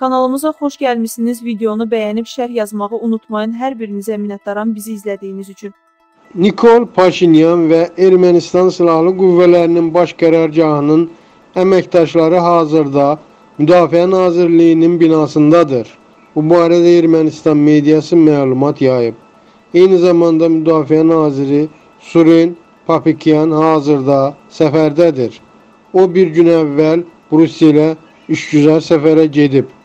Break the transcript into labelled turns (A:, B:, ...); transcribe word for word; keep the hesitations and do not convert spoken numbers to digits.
A: Kanalımıza xoş gəlmişsiniz. Videonu bəyənib şərh yazmağı unutmayın. Hər birinizə minnətdaram bizi izlədiyiniz üçün.
B: Nikol Paşinyan və Ermənistan Silahlı Qüvvələrinin Baş Qərargahının əməkdaşları hazırda Müdafiə Nazirliyinin binasındadır. Bu barədə Ermənistan mediası məlumat yayıb. Eyni zamanda Müdafiə Naziri Surin Papikyan hazırda səfərdədir. O bir gün əvvəl Bruselə işgüzar səfərə gedib.